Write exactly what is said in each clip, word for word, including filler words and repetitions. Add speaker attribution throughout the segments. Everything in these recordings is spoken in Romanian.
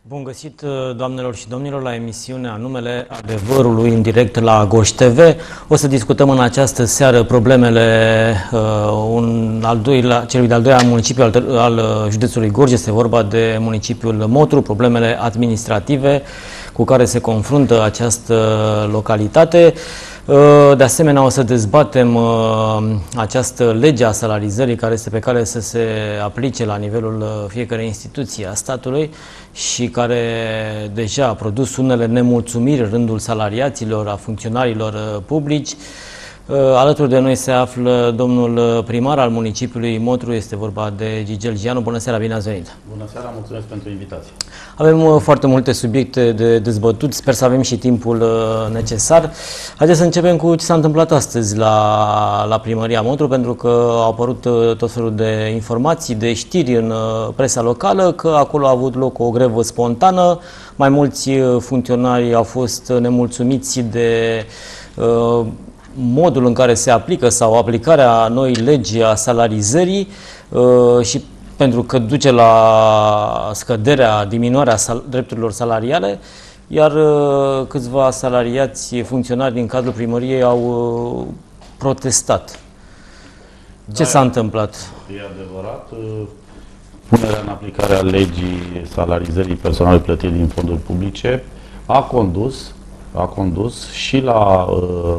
Speaker 1: Bun găsit, doamnelor și domnilor, la emisiunea Numele Adevărului, în direct la Goș T V. O să discutăm în această seară problemele uh, un al doilea, celui de-al doilea municipiu al, al județului Gorj. Este vorba de municipiul Motru, problemele administrative cu care se confruntă această localitate. De asemenea, o să dezbatem această lege a salarizării care este pe care să se aplice la nivelul fiecărei instituții a statului și care deja a produs unele nemulțumiri în rândul salariaților, a funcționarilor publici. Alături de noi se află domnul primar al municipiului Motru, este vorba de Gigel Gianu. Bună seara, bine ați venit!
Speaker 2: Bună seara, mulțumesc pentru invitație!
Speaker 1: Avem foarte multe subiecte de dezbătut, sper să avem și timpul necesar. Haideți să începem cu ce s-a întâmplat astăzi la, la Primăria Motru, pentru că au apărut tot felul de informații, de știri în presa locală, că acolo a avut loc o grevă spontană, mai mulți funcționari au fost nemulțumiți de uh, modul în care se aplică sau aplicarea noii legi a salarizării uh, și pentru că duce la scăderea, diminuarea sal drepturilor salariale, iar uh, câțiva salariați funcționari din cadrul primăriei au uh, protestat. Ce
Speaker 2: da,
Speaker 1: s-a întâmplat?
Speaker 2: E adevărat, punerea în aplicare a legii salarizării personalului plătit din fonduri publice a condus, a condus și la uh,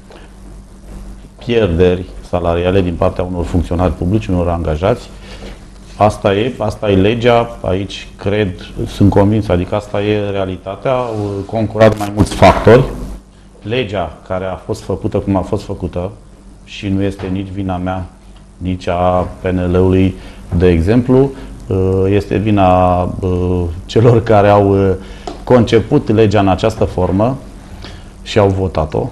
Speaker 2: pierderi salariale din partea unor funcționari publici, unor angajați. Asta e, asta e legea, aici cred, sunt convins, adică asta e realitatea, au concurat mai mulți factori. Legea care a fost făcută cum a fost făcută și nu este nici vina mea, nici a P N L-ului, de exemplu, este vina celor care au conceput legea în această formă și au votat-o.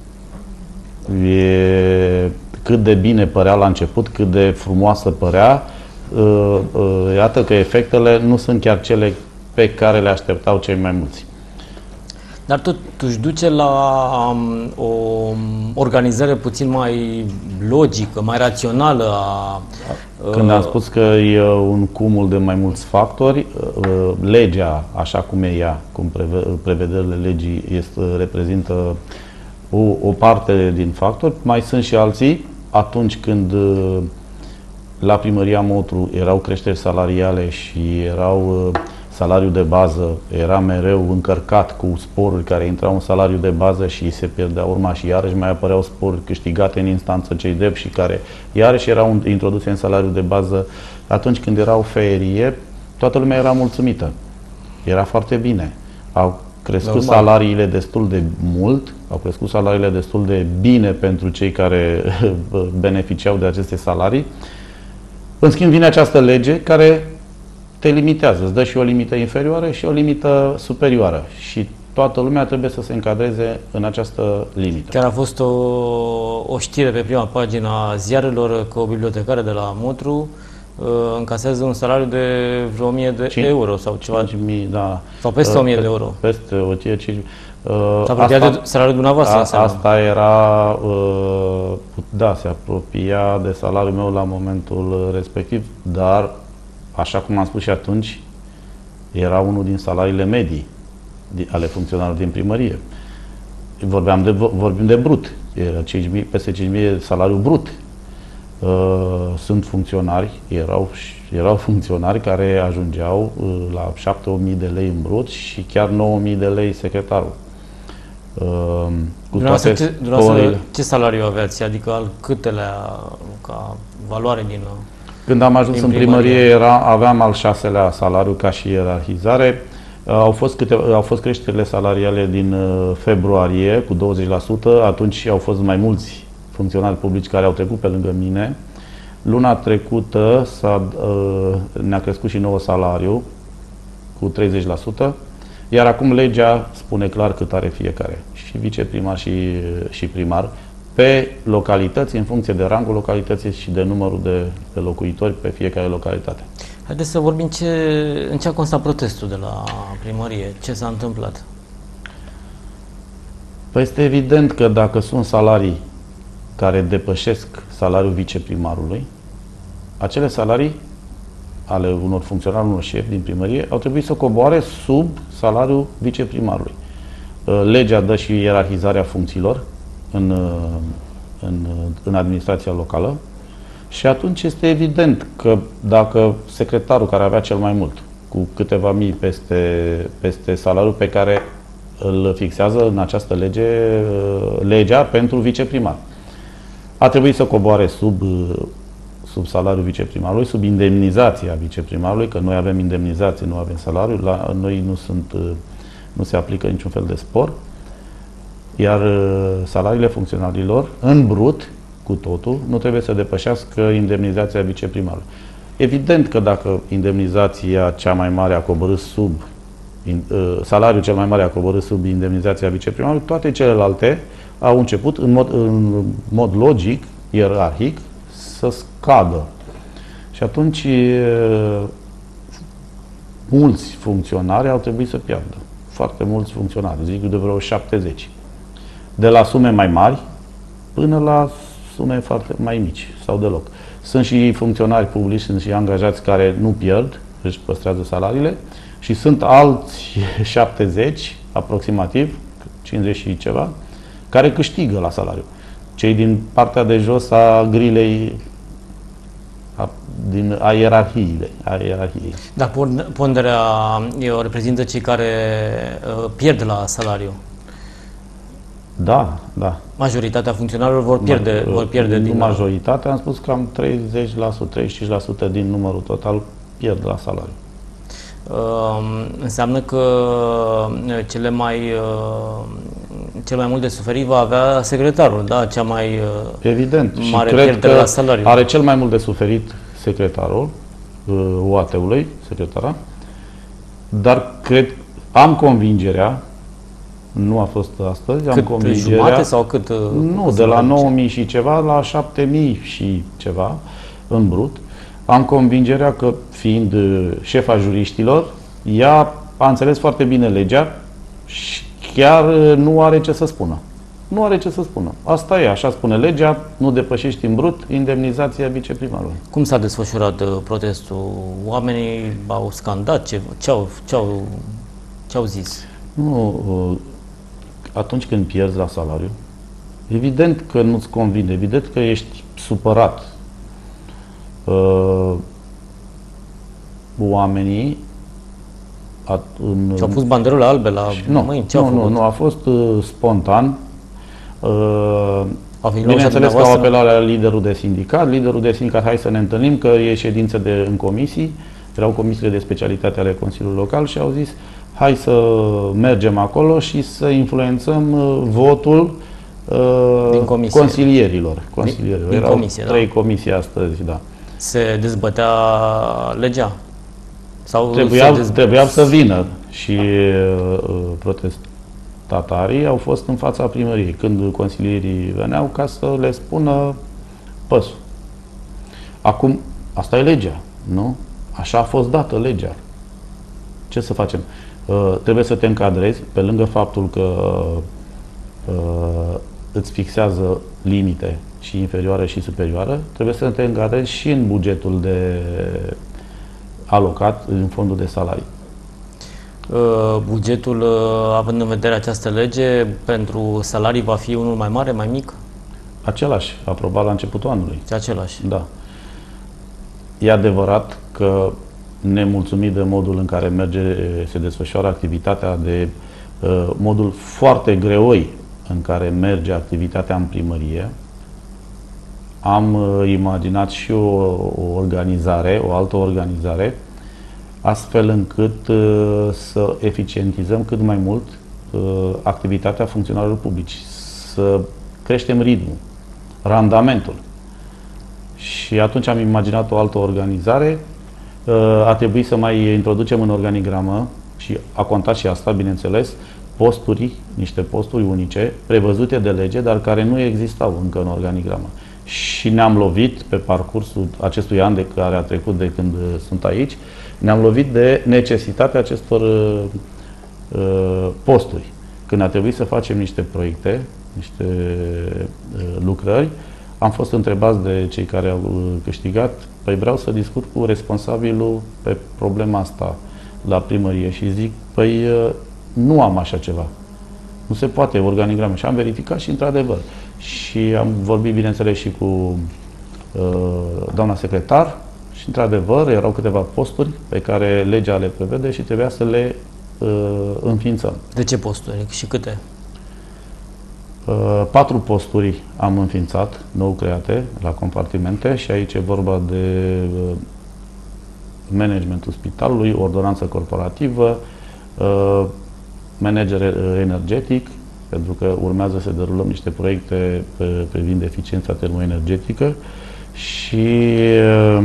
Speaker 2: E cât de bine părea la început, cât de frumoasă părea, iată că efectele nu sunt chiar cele pe care le așteptau cei mai mulți.
Speaker 1: Dar totuși duce la um, o organizare puțin mai logică, mai rațională a...
Speaker 2: Când am spus că e un cumul de mai mulți factori, legea, așa cum e ea, cum prevederile legii este, reprezintă o, o parte din factori, mai sunt și alții. Atunci când la Primăria Motru erau creșteri salariale și erau salariul de bază, era mereu încărcat cu sporuri care intrau în salariul de bază și se pierdea urma și iarăși mai apăreau sporuri câștigate în instanță cei drept și care iarăși erau introduse în salariul de bază. Atunci când erau ferie, toată lumea era mulțumită. Era foarte bine. Au crescut Normal. salariile destul de mult, au crescut salariile destul de bine pentru cei care beneficiau de aceste salarii. În schimb, vine această lege care te limitează, îți dă și o limită inferioară și o limită superioară. Și toată lumea trebuie să se încadreze în această limită.
Speaker 1: Chiar a fost o, o știre pe prima pagina a ziarelor că o bibliotecară de la Motru uh, încasează un salariu de vreo o mie de euro sau ceva.
Speaker 2: cinci mii, da.
Speaker 1: Sau peste o mie de euro.
Speaker 2: Peste o mie cinci mii.
Speaker 1: Uh, S-a apropiat de salariul dumneavoastră?
Speaker 2: A, asta era, uh, da, se apropia de salariul meu la momentul respectiv, dar, așa cum am spus și atunci, era unul din salariile medii ale funcționarilor din primărie. Vorbeam de, vorbim de brut, era cinci mii, peste cinci mii salariu brut. Uh, sunt funcționari, erau, erau funcționari care ajungeau uh, la șapte opt mii de lei în brut și chiar nouă mii de lei secretarul. Uh, cu toate
Speaker 1: ce, ce salariu aveați? Adică al câtelea ca valoare din...
Speaker 2: Când am ajuns în primărie, era, aveam al șaselea salariu ca și ierarhizare. Uh, au, fost câte, au fost creșterile salariale din uh, februarie cu douăzeci la sută, atunci au fost mai mulți funcționari publici care au trecut pe lângă mine. Luna trecută uh, ne-a crescut și nouă salariu cu treizeci la sută, iar acum legea spune clar cât are fiecare, și viceprimar și, și primar, pe localități, în funcție de rangul localității și de numărul de, de locuitori pe fiecare localitate.
Speaker 1: Haideți să vorbim ce, în ce a constat protestul de la primărie, ce s-a întâmplat?
Speaker 2: Păi este evident că dacă sunt salarii care depășesc salariul viceprimarului, acele salarii ale unor funcționari, unor șefi din primărie, au trebuit să coboare sub salariul viceprimarului. Legea dă și ierarhizarea funcțiilor în, în, în administrația locală și atunci este evident că dacă secretarul care avea cel mai mult, cu câteva mii peste, peste salariul pe care îl fixează în această lege, legea pentru viceprimar, a trebuit să coboare sub, sub salariul viceprimarului, sub indemnizația viceprimarului, că noi avem indemnizație, nu avem salariu, la noi nu, sunt, nu se aplică niciun fel de spor, iar salariile funcționarilor, în brut, cu totul, nu trebuie să depășească indemnizația viceprimarului. Evident că dacă indemnizația cea mai mare a coborât sub, salariul cel mai mare a coborât sub indemnizația viceprimarului, toate celelalte au început în mod, în mod logic, ierarhic, să scadă. Și atunci mulți funcționari au trebuit să piardă. Foarte mulți funcționari, zic de vreo șaptezeci. De la sume mai mari până la sume foarte mai mici sau deloc. Sunt și funcționari publici, sunt și angajați care nu pierd, își păstrează salariile și sunt alți șaptezeci, aproximativ, cincizeci și ceva, care câștigă la salariu. Cei din partea de jos a grilei, a, din, a ierarhiei. A ierarhiei.
Speaker 1: Dar ponderea eu reprezintă cei care uh, pierd la salariu.
Speaker 2: Da, da.
Speaker 1: Majoritatea funcționarilor vor pierde, Ma, vor pierde
Speaker 2: nu
Speaker 1: din...
Speaker 2: majoritatea, am spus cam treizeci la sută, treizeci și cinci la sută din numărul total pierd la salariu.
Speaker 1: Uh, înseamnă că cele mai, uh, cel mai mult de suferit va avea secretarul, da? Cea mai uh,
Speaker 2: Evident.
Speaker 1: mare
Speaker 2: și cred
Speaker 1: pierdere
Speaker 2: că
Speaker 1: la salariu.
Speaker 2: Are cel mai mult de suferit secretarul uh, U A T-ului, secretara, dar cred, am convingerea, nu a fost astăzi, am
Speaker 1: cât,
Speaker 2: convingerea...
Speaker 1: jumate sau cât? Uh,
Speaker 2: nu, de la nouă mii și ceva la șapte mii și ceva în brut. Am convingerea că, fiind șefa juriștilor, ea a înțeles foarte bine legea și chiar nu are ce să spună. Nu are ce să spună. Asta e, așa spune legea, nu depășești în brut indemnizația viceprimarului.
Speaker 1: Cum s-a desfășurat uh, protestul? Oamenii au scandat? Ce, ce-au, ce-au, ce-au zis?
Speaker 2: Nu, uh, atunci când pierzi la salariu, evident că nu-ți convine, evident că ești supărat. Uh, oamenii
Speaker 1: și-au pus banderole albe la
Speaker 2: nu,
Speaker 1: mâini?
Speaker 2: Nu, nu, nu, a fost uh, spontan. Uh, bineînțeles că au apelat la liderul de sindicat, liderul de sindicat, hai să ne întâlnim, că e ședință de, în comisii, erau comisiile de specialitate ale Consiliului Local și au zis, hai să mergem acolo și să influențăm uh, votul uh,
Speaker 1: din comisie.
Speaker 2: consilierilor. consilierilor.
Speaker 1: Din, din
Speaker 2: erau
Speaker 1: comisie,
Speaker 2: trei
Speaker 1: da.
Speaker 2: comisii astăzi, da.
Speaker 1: Se dezbătea legea? Sau
Speaker 2: trebuia,
Speaker 1: dezb...
Speaker 2: trebuia să vină și uh, protestatarii au fost în fața primăriei când consilierii veneau ca să le spună păsul. Acum, asta e legea, nu? Așa a fost dată legea. Ce să facem? Uh, trebuie să te încadrezi, pe lângă faptul că uh, îți fixează limite și inferioară și superioară, trebuie să te încadrezi și în bugetul de alocat în fondul de salarii.
Speaker 1: Bugetul, având în vedere această lege, pentru salarii va fi unul mai mare, mai mic?
Speaker 2: Același, aprobat la începutul anului.
Speaker 1: Același.
Speaker 2: Da. E adevărat că nemulțumit de modul în care merge, se desfășoară activitatea, de uh, modul foarte greoi în care merge activitatea în primărie, am uh, imaginat și o, o organizare, o altă organizare, astfel încât uh, să eficientizăm cât mai mult uh, activitatea funcționarilor publici, să creștem ritmul, randamentul. Și atunci am imaginat o altă organizare, uh, a trebuit să mai introducem în organigramă, și a contat și asta, bineînțeles, posturi, niște posturi unice, prevăzute de lege, dar care nu existau încă în organigramă. Și ne-am lovit pe parcursul acestui an de care a trecut de când sunt aici, ne-am lovit de necesitatea acestor uh, posturi. Când a trebuit să facem niște proiecte, niște uh, lucrări, am fost întrebați de cei care au câștigat, păi vreau să discut cu responsabilul pe problema asta la primărie și zic, păi nu am așa ceva. Nu se poate organigrame. Și am verificat și într-adevăr. Și am vorbit, bineînțeles, și cu uh, doamna secretar și într-adevăr erau câteva posturi pe care legea le prevede și trebuia să le uh, înființăm.
Speaker 1: De ce posturi și câte?
Speaker 2: Uh, patru posturi am înființat, nou create, la compartimente și aici e vorba de uh, managementul spitalului, ordonanță corporativă, uh, manager energetic, pentru că urmează să derulăm niște proiecte privind eficiența termoenergetică și uh,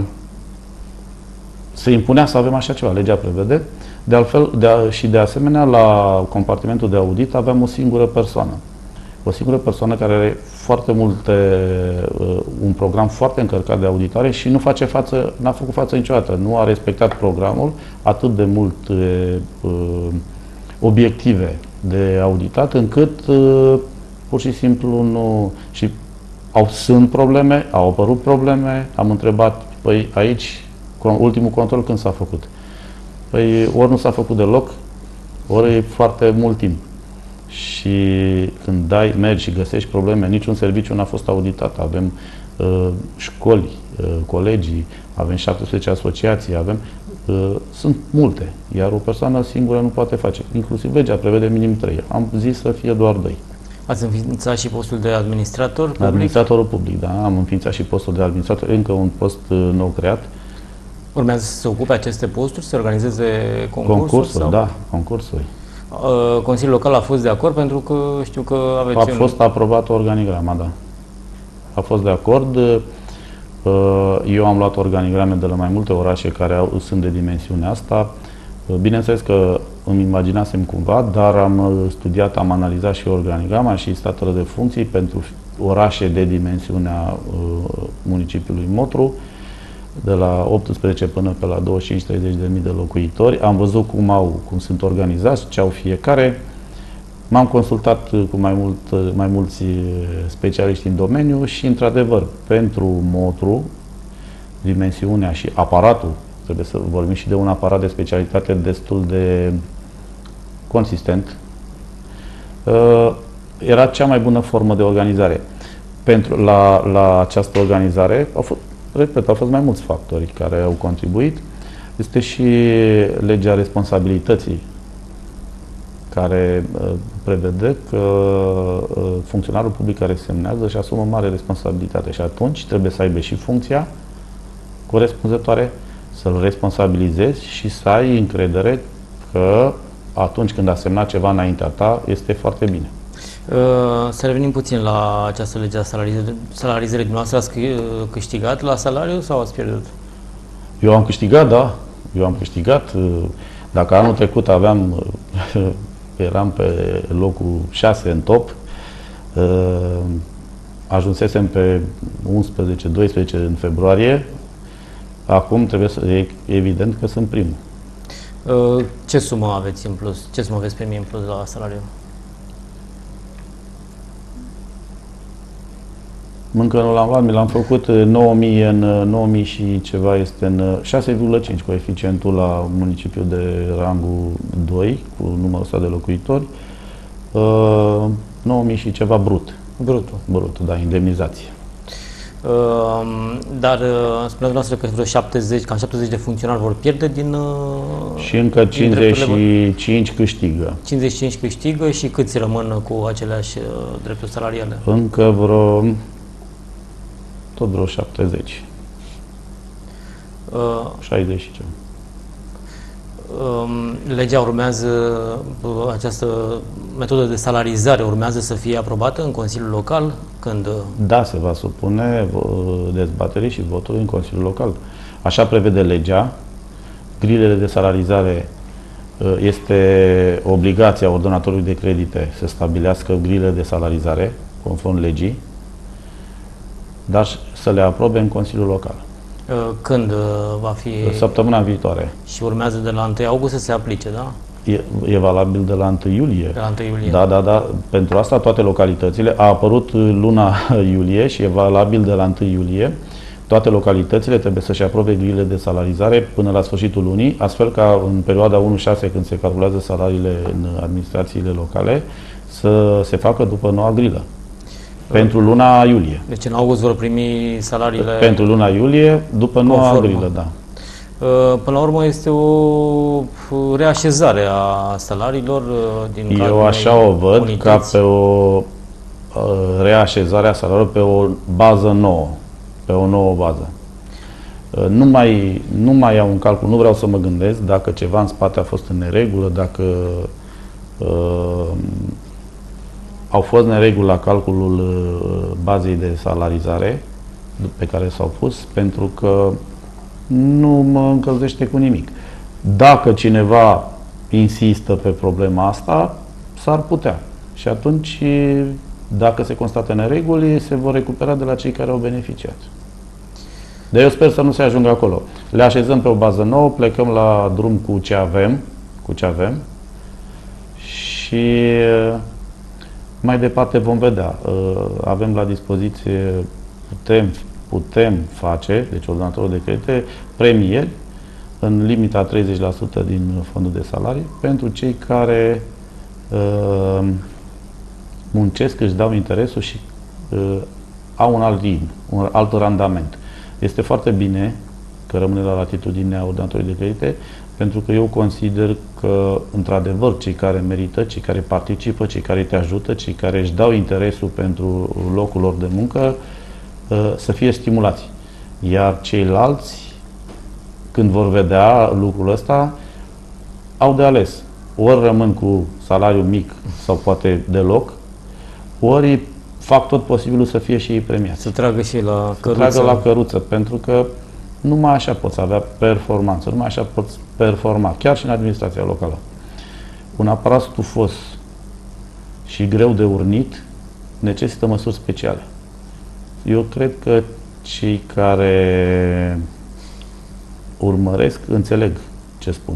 Speaker 2: se impunea să avem așa ceva, legea prevede. De altfel, de a, și de asemenea, la compartimentul de audit aveam o singură persoană. O singură persoană care are foarte multe, uh, un program foarte încărcat de auditare și nu face față, n-a făcut față niciodată. Nu a respectat programul, atât de mult uh, obiective de auditat, încât uh, pur și simplu nu... Și au, sunt probleme, au apărut probleme, am întrebat, păi aici, ultimul control când s-a făcut? Păi ori nu s-a făcut deloc, ori e foarte mult timp. Și când dai, mergi și găsești probleme, niciun serviciu n-a fost auditat. Avem uh, școli, uh, colegii, avem șaptesprezece asociații, avem... Uh, sunt multe, iar o persoană singură nu poate face. Inclusiv legea prevede minim trei. Am zis să fie doar doi.
Speaker 1: Ați înființat și postul de administrator public?
Speaker 2: Administratorul public, da. Am înființat și postul de administrator, încă un post uh, nou creat.
Speaker 1: Urmează să se ocupe aceste posturi, să organizeze concursuri?
Speaker 2: Concursuri,
Speaker 1: sau?
Speaker 2: da, concursuri.
Speaker 1: Uh, Consiliul Local a fost de acord pentru că știu că aveți...
Speaker 2: A fost aprobat organigrama, da. A fost de acord. Uh, Eu am luat organigrame de la mai multe orașe care au, sunt de dimensiunea asta. Bineînțeles că îmi imaginasem cumva, dar am studiat, am analizat și organigrama și statele de funcții pentru orașe de dimensiunea uh, municipiului Motru, de la optsprezece până pe la douăzeci și cinci treizeci de mii de locuitori. Am văzut cum au, cum sunt organizați, ce au fiecare. M-am consultat cu mai, mult, mai mulți specialiști în domeniu și, într-adevăr, pentru Motru, dimensiunea și aparatul, trebuie să vorbim și de un aparat de specialitate destul de consistent, era cea mai bună formă de organizare. Pentru, la, la această organizare, au fost, repet, au fost mai mulți factori care au contribuit. Este și legea responsabilității, care uh, prevede că uh, funcționarul public care semnează și asumă mare responsabilitate și atunci trebuie să aibă și funcția corespunzătoare, să-l responsabilizezi și să ai încredere că atunci când a semnat ceva înaintea ta, este foarte bine.
Speaker 1: Uh, să revenim puțin la această lege a salarizării. Salarizării dumneavoastră ați câștigat la salariu sau ați pierdut?
Speaker 2: Eu am câștigat, da. Eu am câștigat. Dacă anul trecut aveam... eram pe locul șase în top, ajunsesem pe unsprezece doisprezece în februarie, acum trebuie să, e evident că sunt primul.
Speaker 1: Ce sumă aveți în plus? Ce sumă veți primi în plus la salariu?
Speaker 2: Încă nu l-am luat, mi l-am făcut nouă mii în nouă mii și ceva, este în șase virgulă cinci coeficientul la municipiul de rangul doi, cu numărul ăsta de locuitori, nouă mii și ceva brut.
Speaker 1: Brutul.
Speaker 2: Brut, da, indemnizație.
Speaker 1: Uh, dar spuneați noastră că vreo șaptezeci, cam șaptezeci de funcționari vor pierde din... Uh,
Speaker 2: și încă cincizeci și cinci câștigă.
Speaker 1: cincizeci și cinci câștigă și câți rămân cu aceleași uh, drepturi salariale?
Speaker 2: Încă vreo... tot vreo șaptezeci.
Speaker 1: Uh,
Speaker 2: șaizeci și ceva.
Speaker 1: Uh, legea urmează, uh, această metodă de salarizare urmează să fie aprobată în Consiliul Local? Când? Uh...
Speaker 2: Da, se va supune dezbaterii și votului în Consiliul Local. Așa prevede legea. Grilele de salarizare, uh, este obligația ordonatorului de credite să stabilească grilele de salarizare conform legii, dar să le aprobe în Consiliul Local.
Speaker 1: Când va fi?
Speaker 2: Săptămâna viitoare.
Speaker 1: Și urmează de la întâi august să se aplice, da?
Speaker 2: E, e valabil de la întâi iulie.
Speaker 1: De la întâi iulie.
Speaker 2: Da, da, da. Pentru asta toate localitățile, a apărut luna iulie și e valabil de la întâi iulie. Toate localitățile trebuie să-și aprobe grilele de salarizare până la sfârșitul lunii, astfel ca în perioada unu șase, când se calculează salariile în administrațiile locale, să se facă după noua grilă. Pentru luna iulie.
Speaker 1: Deci în august vor primi salariile...
Speaker 2: Pentru luna iulie, după noua
Speaker 1: conformă.
Speaker 2: grilă, da.
Speaker 1: Până la urmă este o reașezare a salariilor din
Speaker 2: Eu așa o văd, unități. Ca pe o reașezare a salariilor pe o bază nouă, pe o nouă bază. Nu mai, nu mai iau un calcul, nu vreau să mă gândesc dacă ceva în spate a fost în neregulă, dacă uh, au fost nereguli la calculul bazei de salarizare pe care s-au pus, pentru că nu mă încălzește cu nimic. Dacă cineva insistă pe problema asta, s-ar putea. Și atunci, dacă se constată nereguli, se vor recupera de la cei care au beneficiat. Dar eu sper să nu se ajungă acolo. Le așezăm pe o bază nouă, plecăm la drum cu ce avem, cu ce avem și mai departe vom vedea. Avem la dispoziție, putem, putem face, deci ordonatorul de credite, premieri în limita treizeci la sută din fondul de salarii pentru cei care uh, muncesc, își dau interesul și uh, au un alt ritm, un alt randament. Este foarte bine că rămâne la latitudinea ordonatorului de credite, pentru că eu consider că, într-adevăr, cei care merită, cei care participă, cei care te ajută, cei care își dau interesul pentru locul lor de muncă, să fie stimulați. Iar ceilalți, când vor vedea lucrul ăsta, au de ales. Ori rămân cu salariu mic sau poate deloc, ori fac tot posibilul să fie și ei premiați.
Speaker 1: Să tragă și la căruță.
Speaker 2: Să tragă la căruță, pentru că numai așa poți avea performanță, numai așa poți performa, chiar și în administrația locală. Un aparat stufos și greu de urnit necesită măsuri speciale. Eu cred că cei care urmăresc înțeleg ce spun.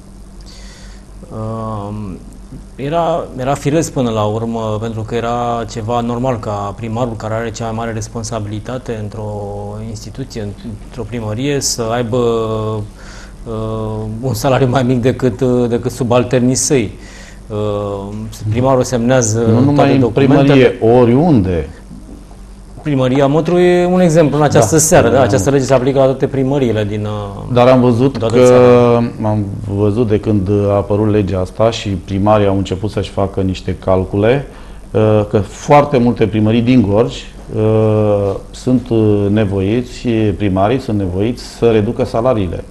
Speaker 1: Uh, era, era firesc până la urmă, pentru că era ceva normal ca primarul, care are cea mai mare responsabilitate într-o instituție, într-o primărie, să aibă uh, un salariu mai mic decât, decât subalternii săi. Uh, primarul semnează
Speaker 2: nu numai în primărie, oriunde.
Speaker 1: Primăria Mătru e un exemplu în această
Speaker 2: da,
Speaker 1: seară. Da,
Speaker 2: da,
Speaker 1: această lege se aplică la toate primăriile din...
Speaker 2: Dar am văzut că am văzut de când a apărut legea asta și primarii au început să-și facă niște calcule, că foarte multe primării din Gorj sunt nevoiți, primarii sunt nevoiți să reducă salariile.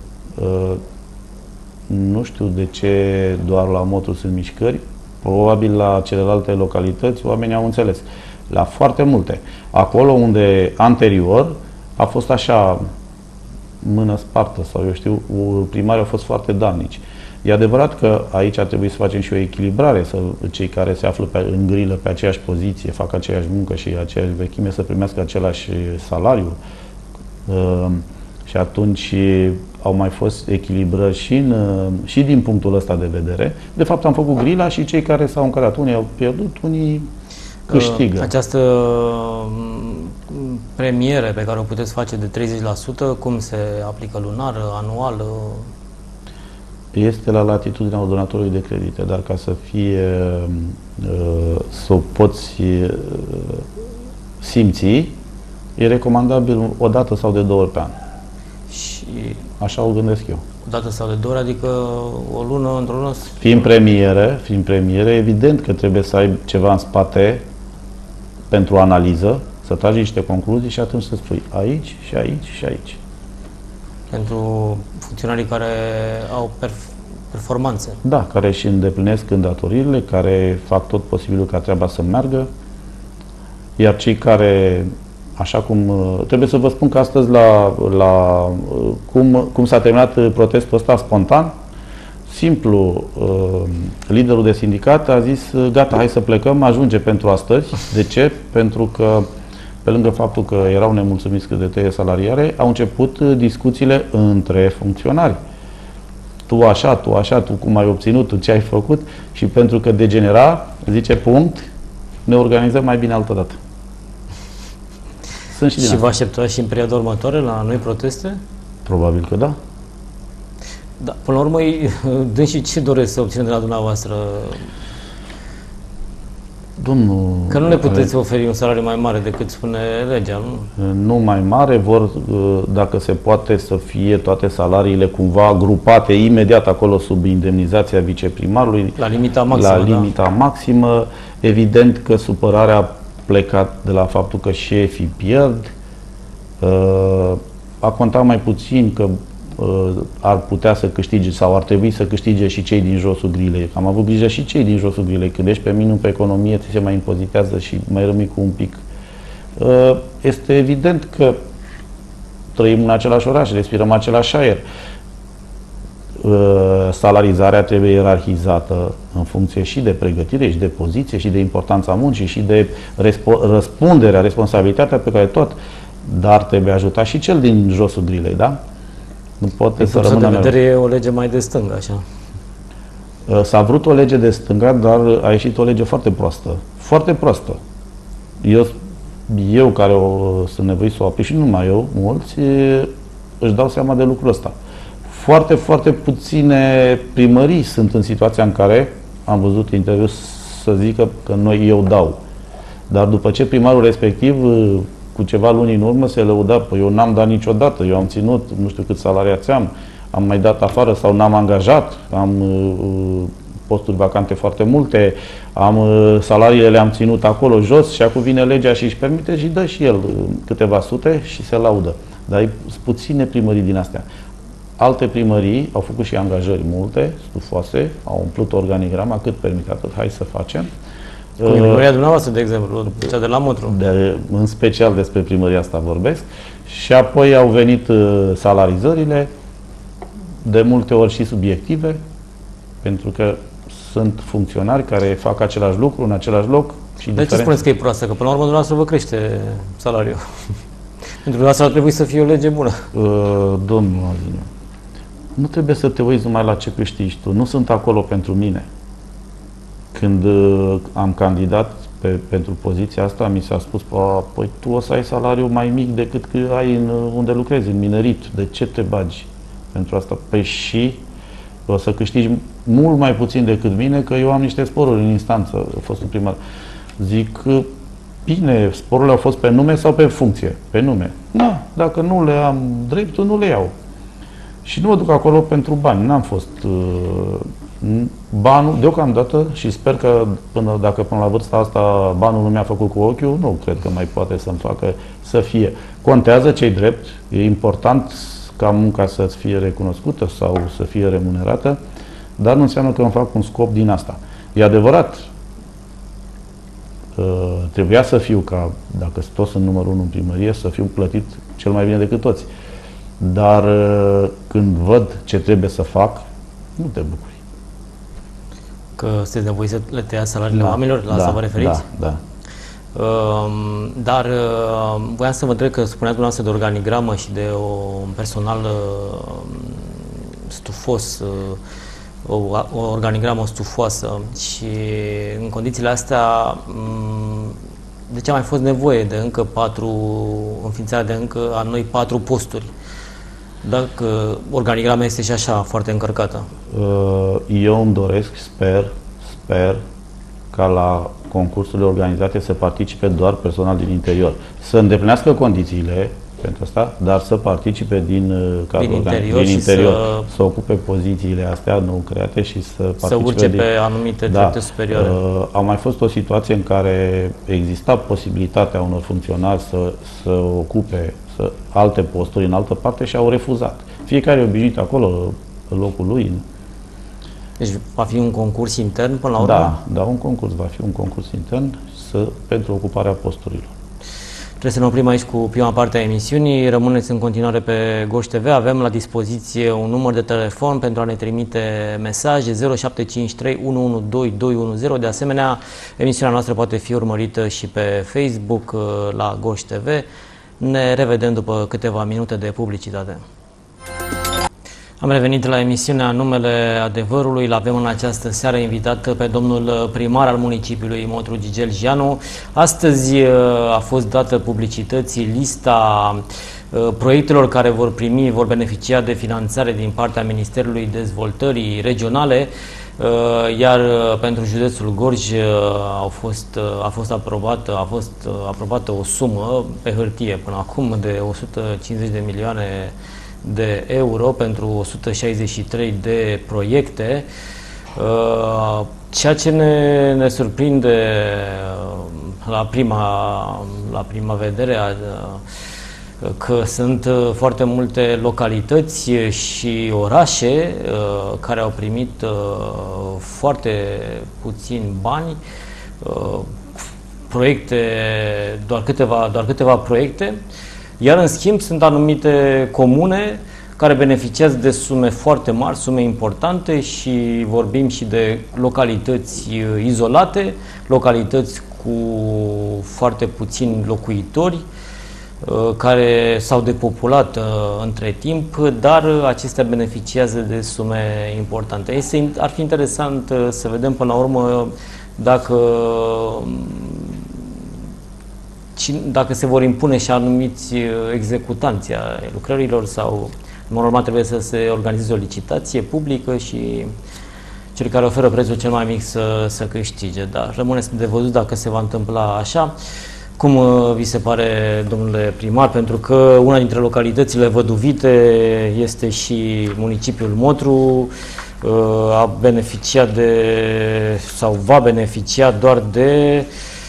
Speaker 2: Nu știu de ce doar la Mătru sunt mișcări, probabil la celelalte localități oamenii au înțeles. La foarte multe. Acolo unde anterior a fost așa mână spartă sau eu știu, primarii au fost foarte damnici. E adevărat că aici ar trebui să facem și o echilibrare, să cei care se află pe, în grilă pe aceeași poziție, fac aceeași muncă și aceeași vechime să primească același salariu. Uh, și atunci au mai fost echilibrări și, în, și din punctul ăsta de vedere. De fapt am făcut grila și cei care s-au încărat, unii au pierdut, unii câștigă.
Speaker 1: Această premiere pe care o puteți face de treizeci la sută, cum se aplică lunar, anual?
Speaker 2: Este la latitudinea ordonatorului de credite, dar ca să fie, să o poți simți, e recomandabil o dată sau de două ori pe an.
Speaker 1: Și
Speaker 2: așa o gândesc eu.
Speaker 1: O dată sau de două ori, adică o lună, într-o lună?
Speaker 2: Fiind premiere, fiind premiere, evident că trebuie să ai ceva în spate pentru analiză, să tragi niște concluzii și atunci să spui aici și aici și aici.
Speaker 1: Pentru funcționarii care au perf- performanțe.
Speaker 2: Da, care își îndeplinesc îndatoririle, care fac tot posibilul ca treaba să meargă, iar cei care, așa cum, trebuie să vă spun că astăzi la, la cum, cum s-a terminat protestul ăsta spontan, simplu, liderul de sindicat a zis, gata, hai să plecăm, ajunge pentru astăzi. De ce? Pentru că, pe lângă faptul că erau nemulțumiți de tăieri salariare, au început discuțiile între funcționari. tu așa, tu așa, tu cum ai obținut, tu ce ai făcut și pentru că degenera, zice punct, ne organizăm mai bine altă dată. Sunt și,
Speaker 1: și vă așteptați și în perioada următoare la noi proteste?
Speaker 2: Probabil că da.
Speaker 1: Da, până la urmă, dânsii ce doresc să obțină de la dumneavoastră?
Speaker 2: Domnul,
Speaker 1: că nu le puteți oferi un salariu mai mare decât spune legea, nu?
Speaker 2: Nu mai mare, vor, dacă se poate, să fie toate salariile cumva grupate imediat acolo sub indemnizația viceprimarului.
Speaker 1: La limita maximă,
Speaker 2: La limita da. maximă. Evident că supărarea a plecat de la faptul că șefii pierd. A contat mai puțin că ar putea să câștige sau ar trebui să câștige și cei din josul grilei. Am avut grijă și cei din josul grilei. Când ești pe minimum pe economie, ți se mai impozitează și mai rămâi cu un pic. Este evident că trăim în același oraș, respirăm același aer. Salarizarea trebuie ierarhizată în funcție și de pregătire, și de poziție, și de importanța muncii, și de răspunderea, responsabilitatea pe care tot, dar trebuie ajutat și cel din josul grilei, da? Nu poate să rămână
Speaker 1: de vedere e o lege mai de stânga, așa.
Speaker 2: S-a vrut o lege de stânga, dar a ieșit o lege foarte proastă. Foarte proastă. Eu, eu care o, sunt nevoit să o aplic și nu numai eu, mulți, își dau seama de lucrul ăsta. Foarte, foarte puține primării sunt în situația în care am văzut interviu să zică că noi eu dau. Dar după ce primarul respectiv cu ceva luni în urmă se lăuda, păi eu n-am dat niciodată, eu am ținut, nu știu cât salariați am, am mai dat afară sau n-am angajat, am uh, posturi vacante foarte multe, am uh, salariile le-am ținut acolo jos și acum vine legea și își permite și dă și el uh, câteva sute și se laudă. Dar sunt puține primării din astea. Alte primării au făcut și angajări multe, stufoase, au umplut organigrama, cât permite atât, hai să facem.
Speaker 1: Cu primăria dumneavoastră, de exemplu, cea de la Motru.
Speaker 2: De, în special despre primăria asta vorbesc. Și apoi au venit uh, salarizările, de multe ori și subiective, pentru că sunt funcționari care fac același lucru în același loc. Și
Speaker 1: de ce spuneți că e proastă? Că până la urmă dumneavoastră vă crește salariul. Pentru dumneavoastră ar trebui să fie o lege bună.
Speaker 2: Uh, domnul Aliniu, nu trebuie să te uiți numai la ce câștigi tu. Nu sunt acolo pentru mine. Când uh, am candidat pe, pentru poziția asta, mi s-a spus, păi tu o să ai salariu mai mic decât că ai în, unde lucrezi, în minerit. De ce te bagi pentru asta? Păi și o să câștigi mult mai puțin decât mine, că eu am niște sporuri în instanță, fostul primar. Zic, bine, sporurile au fost pe nume sau pe funcție? Pe nume. Da, dacă nu le am dreptul, nu le iau. Și nu mă duc acolo pentru bani. N-am fost... Uh, banul, deocamdată, și sper că până, dacă până la vârsta asta banul nu mi-a făcut cu ochiul, nu cred că mai poate să-mi facă să fie. Contează ce-i drept, e important ca munca să fie recunoscută sau să fie remunerată, dar nu înseamnă că îmi fac un scop din asta. E adevărat, trebuia să fiu, ca dacă toți sunt numărul unu în primărie, să fiu plătit cel mai bine decât toți. Dar când văd ce trebuie să fac, nu te bucuri.
Speaker 1: Că sunteți nevoiți să le tăiați salariile
Speaker 2: da,
Speaker 1: oamenilor? La
Speaker 2: da,
Speaker 1: asta vă referiți?
Speaker 2: Da, da.
Speaker 1: Uh, dar uh, voiam să vă întreb că spuneați dumneavoastră de organigramă și de o, un personal uh, stufos, uh, o, o organigramă stufoasă și în condițiile astea um, de ce a mai fost nevoie de încă patru, înființarea de încă a noi patru posturi? Dacă organigrama este și așa foarte încărcată.
Speaker 2: Eu îmi doresc, sper, sper ca la concursurile organizate să participe doar personal din interior. Să îndeplinească condițiile pentru asta, dar să participe din cadrul
Speaker 1: din interior,
Speaker 2: din interior
Speaker 1: să,
Speaker 2: să ocupe pozițiile astea nou create și să participe.
Speaker 1: Să urce
Speaker 2: din,
Speaker 1: pe anumite
Speaker 2: da,
Speaker 1: trepte superioare.
Speaker 2: Uh, a mai fost o situație în care exista posibilitatea unor funcționari să, să ocupe să, alte posturi în altă parte și au refuzat. Fiecare e obișnuit acolo, în locul lui.
Speaker 1: Deci va fi un concurs intern până la urmă?
Speaker 2: Da, da, un concurs, va fi un concurs intern să, pentru ocuparea posturilor.
Speaker 1: Trebuie să ne oprim aici cu prima parte a emisiunii. Rămâneți în continuare pe Goș T V. Avem la dispoziție un număr de telefon pentru a ne trimite mesaje zero șapte cinci trei unu unu doi doi unu zero. De asemenea, emisiunea noastră poate fi urmărită și pe Facebook la Goș T V. Ne revedem după câteva minute de publicitate. Am revenit la emisiunea Numele Adevărului. L-avem în această seară invitat pe domnul primar al municipiului Motru, Gigel Jeanu. Astăzi a fost dată publicității lista proiectelor care vor primi, vor beneficia de finanțare din partea Ministerului Dezvoltării Regionale, iar pentru județul Gorj au fost, a fost aprobată, a fost aprobată o sumă pe hârtie până acum de o sută cincizeci de milioane de euro pentru o sută șaizeci și trei de proiecte, ceea ce ne, ne surprinde la prima, la prima vedere că sunt foarte multe localități și orașe care au primit foarte puțini bani, proiecte, doar câteva, doar câteva proiecte. Iar în schimb sunt anumite comune care beneficiază de sume foarte mari, sume importante, și vorbim și de localități izolate, localități cu foarte puțini locuitori, care s-au depopulat între timp, dar acestea beneficiază de sume importante. Este, ar fi interesant să vedem până la urmă dacă dacă se vor impune și anumiți executanți ai lucrărilor sau, în mod normal, trebuie să se organizeze o licitație publică și cel care oferă prețul cel mai mic să, să câștige. Dar rămâne de văzut dacă se va întâmpla așa. Cum vi se pare, domnule primar? Pentru că una dintre localitățile văduvite este și municipiul Motru, a beneficiat de, sau va beneficia doar de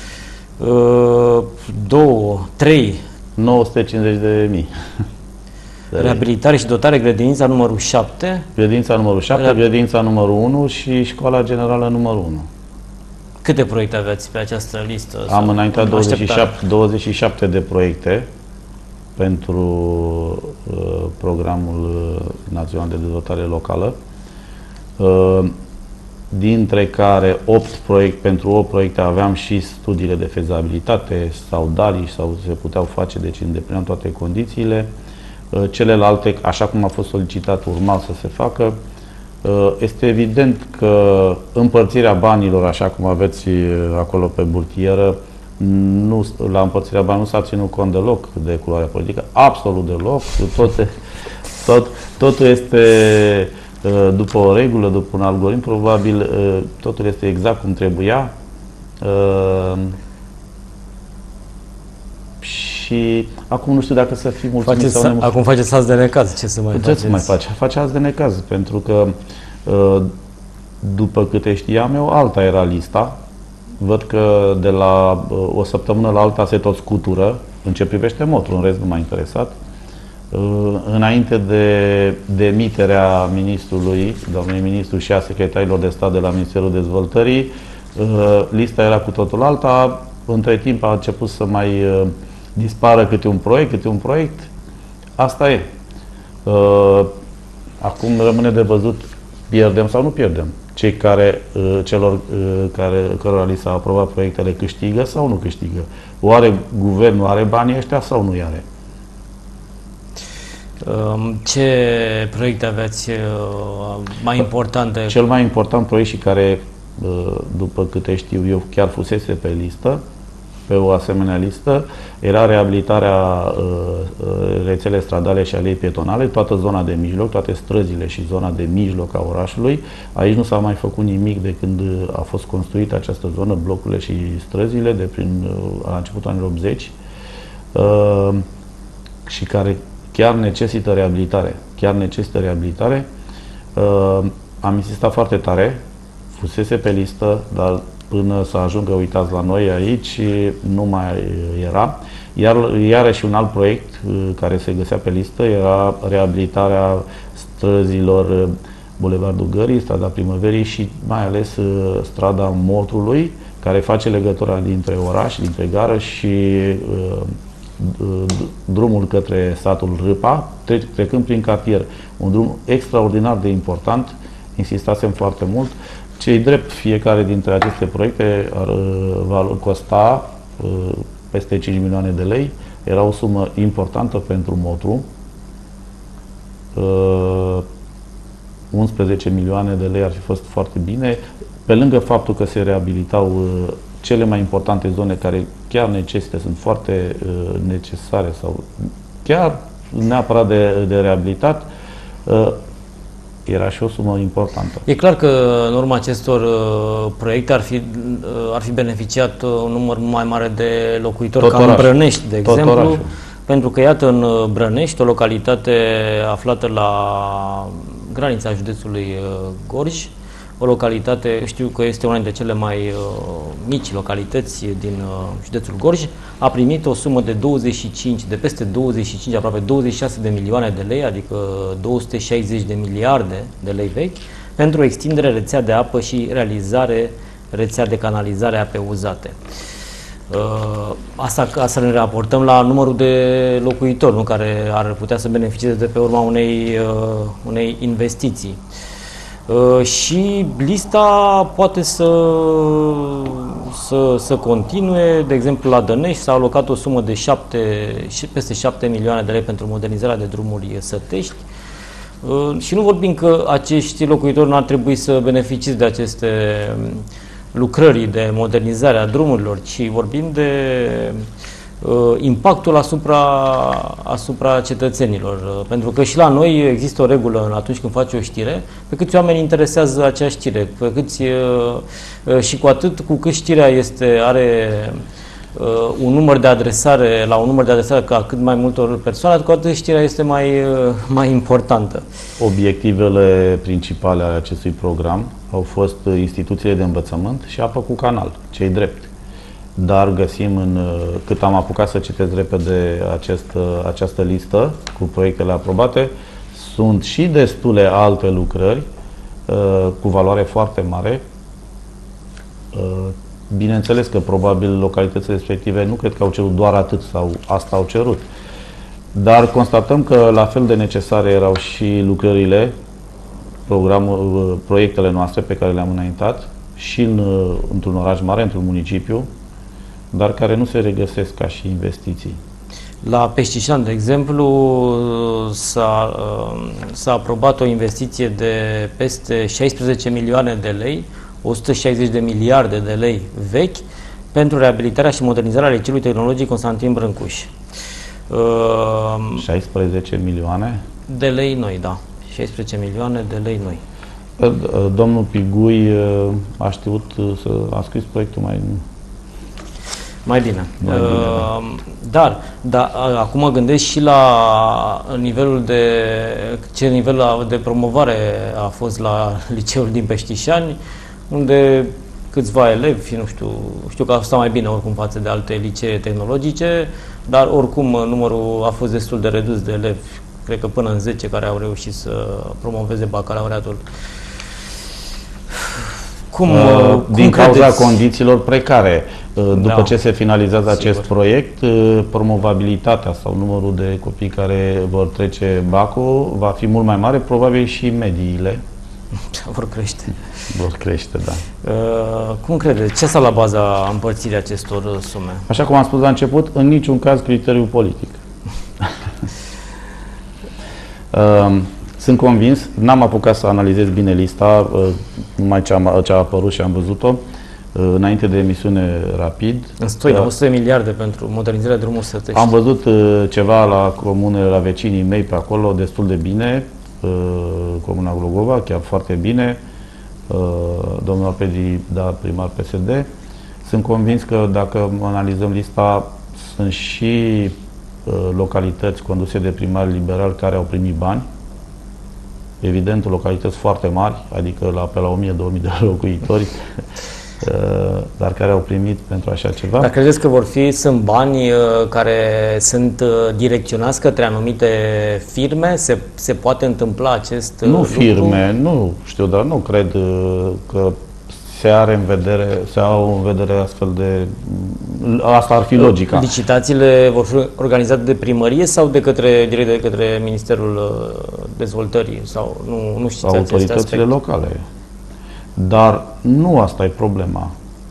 Speaker 1: două, trei
Speaker 2: nouă sute cincizeci de mii.
Speaker 1: Reabilitare și dotare, grădinița numărul șapte.
Speaker 2: Grădinița numărul șapte, Re... grădinița numărul unu și școala generală numărul unu.
Speaker 1: Câte proiecte aveți pe această listă?
Speaker 2: Am înaintat douăzeci și șapte, douăzeci și șapte de proiecte pentru uh, programul național de dezvoltare locală, uh, dintre care opt proiecte, pentru opt proiecte aveam și studiile de fezabilitate sau D A L I, sau se puteau face, deci îndeplineam toate condițiile. Celelalte, așa cum a fost solicitat, urma să se facă. Este evident că împărțirea banilor, așa cum aveți acolo pe burtieră, nu, la împărțirea banilor nu s-a ținut cont deloc de culoarea politică, absolut deloc. Tot, tot, totul este după o regulă, după un algoritm, probabil totul este exact cum trebuia. Și acum nu știu dacă să fim mulțumiți
Speaker 1: faceți, sau nu. Acum faceți azi de necaz, ce să mai faceți?
Speaker 2: Ce să mai faci? Face azi de necaz, pentru că după câte știam eu, alta era lista. Văd că de la o săptămână la alta se tot scutură, în ce privește Motru, în rest nu m-a interesat. Înainte de demiterea ministrului, domnului ministru și a secretarilor de stat de la Ministerul Dezvoltării, lista era cu totul alta. Între timp a început să mai dispară câte un proiect, câte un proiect. Asta e. Acum rămâne de văzut, pierdem sau nu pierdem. Cei care, celor care, cărora li s-a aprobat proiectele, câștigă sau nu câștigă. Oare guvernul are banii ăștia sau nu are?
Speaker 1: Ce proiecte aveți mai importante?
Speaker 2: Cel mai important proiect, și care, după câte știu eu, chiar fusese pe listă, pe o asemenea listă, era reabilitarea rețelei stradale și alei pietonale, toată zona de mijloc, toate străzile și zona de mijloc a orașului. Aici nu s-a mai făcut nimic de când a fost construită această zonă, blocurile și străzile, de prin la începutul anilor optzeci, și care chiar necesită reabilitare. Chiar necesită reabilitare. Am insistat foarte tare, fusese pe listă, dar până să ajungă, uitați, la noi aici, nu mai era. Iar, iarăși un alt proiect care se găsea pe listă era reabilitarea străzilor Bulevardul Gării, Strada Primăverii și mai ales Strada Motrului, care face legătura dintre oraș, dintre gară și drumul către satul Râpa, trecând prin cartier. Un drum extraordinar de important, insistasem foarte mult. Ce-i drept, fiecare dintre aceste proiecte ar, va costa peste cinci milioane de lei. Era o sumă importantă pentru Motru. unsprezece milioane de lei ar fi fost foarte bine, pe lângă faptul că se reabilitau uh, cele mai importante zone care chiar necesită, sunt foarte uh, necesare sau chiar neapărat de, de reabilitat, uh, era și o sumă importantă.
Speaker 1: E clar că în urma acestor uh, proiecte ar fi, uh, ar fi beneficiat uh, un număr mai mare de locuitori,
Speaker 2: Tot
Speaker 1: ca
Speaker 2: orașul.
Speaker 1: în Brănești, de
Speaker 2: Tot
Speaker 1: exemplu.
Speaker 2: orașul.
Speaker 1: Pentru că, iată, în Brănești, o localitate aflată la granița județului uh, Gorj, o localitate, știu că este una dintre cele mai uh, mici localități din uh, județul Gorj, a primit o sumă de douăzeci și cinci, de peste douăzeci și cinci, aproape douăzeci și șase de milioane de lei, adică două sute șaizeci de miliarde de lei vechi, pentru extindere rețea de apă și realizare rețea de canalizare a apei uzate. Uh, asta ca să ne raportăm la numărul de locuitori, nu, care ar putea să beneficieze de pe urma unei, uh, unei investiții. Uh, și lista poate să, să, să continue. De exemplu, la Dănești s-a alocat o sumă de șapte, peste șapte milioane de lei pentru modernizarea de drumuri sătești. Uh, și nu vorbim că acești locuitori nu ar trebui să beneficieze de aceste lucrări de modernizare a drumurilor, ci vorbim de uh, impactul asupra, asupra cetățenilor. Uh, pentru că și la noi există o regulă atunci când faci o știre, pe câți oameni interesează acea știre, pe câți, uh, uh, și cu atât cu cât știrea este, are uh, un număr de adresare, la un număr de adresare ca cât mai multor persoane, cu atât știrea este mai, uh, mai importantă.
Speaker 2: Obiectivele principale ale acestui program au fost instituțiile de învățământ și apă cu canal, cei drept. Dar găsim, în, cât am apucat să citesc repede acest, această listă cu proiectele aprobate, sunt și destule alte lucrări cu valoare foarte mare. Bineînțeles că probabil localitățile respective nu cred că au cerut doar atât sau asta au cerut. Dar constatăm că la fel de necesare erau și lucrările, programul, proiectele noastre pe care le-am înaintat și în, într-un oraș mare, într-un municipiu, dar care nu se regăsesc ca și investiții.
Speaker 1: La Peștișan, de exemplu, s-a, s-a aprobat o investiție de peste șaisprezece milioane de lei, o sută șaizeci de miliarde de lei vechi, pentru reabilitarea și modernizarea liceului tehnologic Constantin Brâncuș.
Speaker 2: șaisprezece milioane?
Speaker 1: De lei noi, da. șaisprezece milioane de lei noi.
Speaker 2: Domnul Pigui a știut să a scris proiectul mai...
Speaker 1: Mai bine.
Speaker 2: Mai bine,
Speaker 1: uh, dar, dar acum mă gândesc și la nivelul de... ce nivel de promovare a fost la liceul din Peștișani, unde câțiva elevi, nu știu, știu că a stat mai bine oricum față de alte licee tehnologice, dar oricum numărul a fost destul de redus de elevi, cred că până în zece care au reușit să promoveze bacalaureatul. Cum,
Speaker 2: uh,
Speaker 1: cum
Speaker 2: din cauza
Speaker 1: credeți?
Speaker 2: condițiilor precare. Uh, după
Speaker 1: Da.
Speaker 2: ce se finalizează
Speaker 1: Sigur.
Speaker 2: acest proiect, uh, promovabilitatea sau numărul de copii care vor trece bacul va fi mult mai mare, probabil și mediile
Speaker 1: vor crește.
Speaker 2: vor crește, da.
Speaker 1: Uh, cum credeți? Ce s-a la baza împărțirii acestor sume?
Speaker 2: Așa cum am spus la început, în niciun caz criteriul politic. uh, Sunt convins, n-am apucat să analizez bine lista, uh, numai ce, am, ce a apărut și am văzut-o, uh, înainte de emisiune rapid.
Speaker 1: În Stoina,
Speaker 2: Uh,
Speaker 1: o sută de miliarde pentru modernizarea drumului sătești.
Speaker 2: Am văzut uh, ceva la comune, la vecinii mei pe acolo, destul de bine, uh, comuna Glogova, chiar foarte bine, uh, domnul Arpedi, da, primar P S D. Sunt convins că dacă analizăm lista, sunt și uh, localități conduse de primari liberali care au primit bani, evident localități foarte mari, adică la, pe la o mie două mii de locuitori, dar care au primit pentru așa ceva.
Speaker 1: Dar credeți că vor fi, sunt bani uh, care sunt uh, direcționați către anumite firme? Se, se poate întâmpla acest uh,
Speaker 2: Nu
Speaker 1: lucru?
Speaker 2: firme, nu știu, dar nu cred uh, că se are în vedere, se au în vedere astfel de... Asta ar fi logica.
Speaker 1: Licitațiile vor fi organizate de primărie sau de către, direct de către Ministerul uh, Dezvoltării? Sau nu, nu știți
Speaker 2: Sau autoritățile locale. Dar nu asta e problema.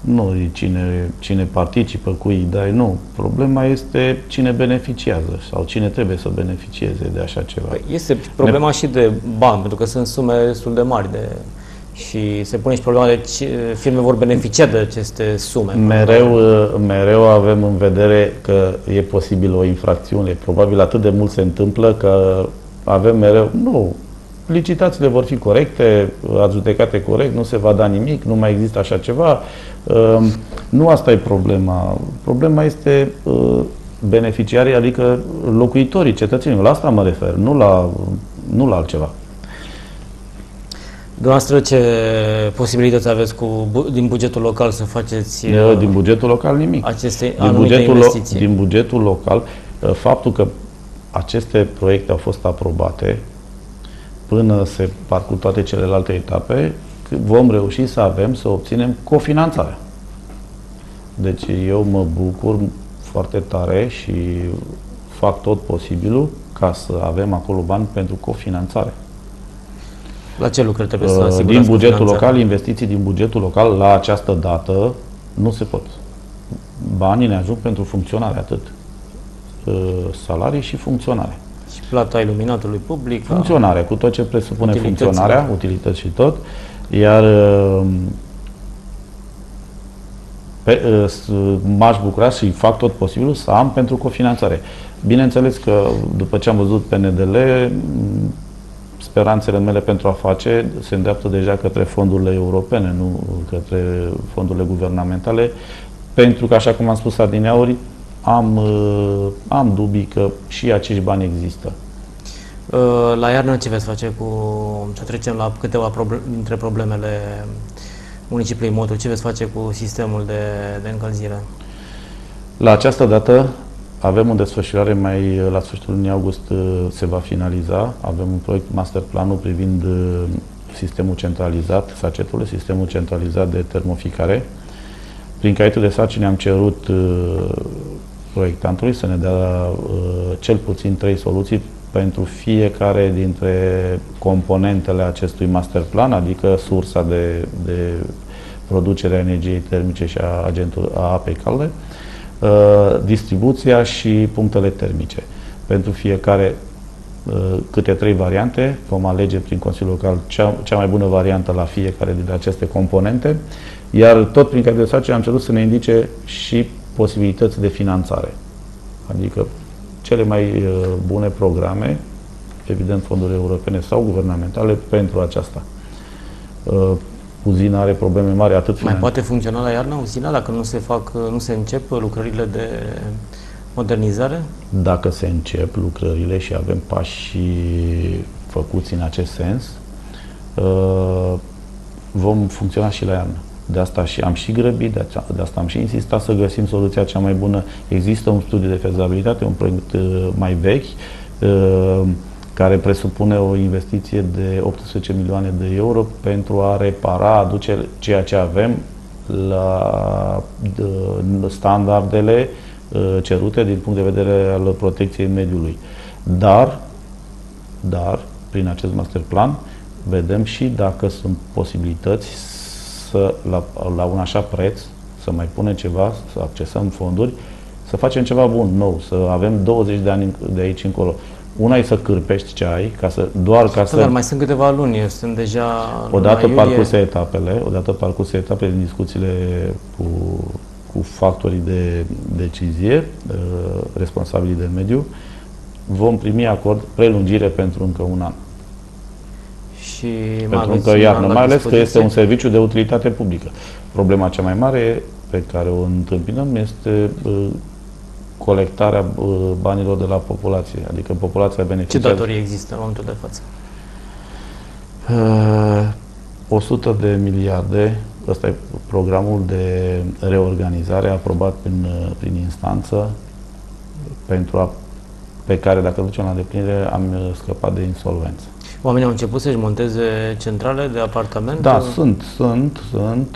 Speaker 2: Nu e cine, cine participă, cui îi dai, nu. Problema este cine beneficiază sau cine trebuie să beneficieze de așa ceva.
Speaker 1: Păi este problema ne... și de bani, pentru că sunt sume destul de mari de... și se pune și problema de ce firme vor beneficia de aceste sume.
Speaker 2: Mereu, mereu avem în vedere că e posibil o infracțiune. Probabil atât de mult se întâmplă că avem mereu... Nu, licitațiile vor fi corecte, adjudecate corect, nu se va da nimic, nu mai există așa ceva. Nu asta e problema. Problema este beneficiarii, adică locuitorii, cetățenii. La asta mă refer, nu la, nu la altceva.
Speaker 1: Dumneavoastră, ce posibilități aveți cu, din bugetul local să faceți
Speaker 2: Eu, din bugetul local nimic.
Speaker 1: aceste
Speaker 2: din
Speaker 1: anumite
Speaker 2: bugetul,
Speaker 1: investiții?
Speaker 2: Din bugetul local, faptul că aceste proiecte au fost aprobate până se parcurg toate celelalte etape, vom reuși să avem, să obținem cofinanțarea. Deci eu mă bucur foarte tare și fac tot posibilul ca să avem acolo bani pentru cofinanțare.
Speaker 1: La ce lucruri trebuie să asigurați
Speaker 2: din bugetul local, investiții din bugetul local la această dată nu se pot. Banii ne ajung pentru funcționare, atât. Salarii și funcționare.
Speaker 1: Și plata iluminatului public.
Speaker 2: Funcționare, cu tot ce presupune funcționarea, utilități și tot. Iar m-aș bucura și fac tot posibilul să am pentru cofinanțare. Bineînțeles că după ce am văzut P N D L, speranțele mele pentru a face se îndreaptă deja către fondurile europene, nu către fondurile guvernamentale, pentru că, așa cum am spus adineauri, am, am dubii că și acești bani există.
Speaker 1: La iarnă ce veți face cu... să trecem la câteva problem, dintre problemele municipiului Motu. Ce veți face cu sistemul de, de încălzire?
Speaker 2: La această dată avem în desfășurare, mai la sfârșitul lunii august se va finaliza. Avem un proiect master planul privind sistemul centralizat, SACET-ul, sistemul centralizat de termoficare. Prin caietul de sarcini am cerut proiectantului să ne dea cel puțin trei soluții pentru fiecare dintre componentele acestui master plan, adică sursa de, de producere a energiei termice și a, agentul, a apei calde, distribuția și punctele termice. Pentru fiecare câte trei variante, vom alege prin Consiliul Local cea, cea mai bună variantă la fiecare dintre aceste componente, iar tot prin care de sarcini am cerut să ne indice și posibilități de finanțare. Adică cele mai bune programe, evident fonduri europene sau guvernamentale, pentru aceasta. Uzina are probleme mari, atât
Speaker 1: Mai poate funcționa la iarnă uzina dacă nu se fac, nu se încep lucrările de modernizare?
Speaker 2: Dacă se încep lucrările și avem pași făcuți în acest sens, vom funcționa și la iarnă. De asta și am și grăbit, de, de asta am și insistat să găsim soluția cea mai bună. Există un studiu de fezabilitate, un proiect mai vechi, care presupune o investiție de optsprezece milioane de euro pentru a repara, aduce ceea ce avem la standardele cerute din punct de vedere al protecției mediului. Dar, dar, prin acest master plan, vedem și dacă sunt posibilități să, la, la un așa preț, să mai punem ceva, să accesăm fonduri, să facem ceva bun, nou, să avem douăzeci de ani de aici încolo. Una e să cârpești ce ai, ca să, doar ca să...
Speaker 1: Dar mai sunt câteva luni, sunt deja...
Speaker 2: Odată parcurse etapele, odată parcurse etapele din discuțiile cu, cu factorii de decizie, responsabili de mediu, vom primi acord prelungire pentru încă un an.
Speaker 1: Și
Speaker 2: pentru încă iarnă, mai ales că este un serviciu de utilitate publică. Problema cea mai mare pe care o întâmpinăm este colectarea banilor de la populație, adică populația beneficiază.
Speaker 1: Ce datorii există în momentul de față?
Speaker 2: o sută de miliarde, ăsta e programul de reorganizare aprobat prin, prin instanță, pentru a, pe care, dacă îl ducem la îndeplinire, am scăpat de insolvență.
Speaker 1: Oamenii au început să-și monteze centrale de apartamente?
Speaker 2: Da, sunt, sunt, sunt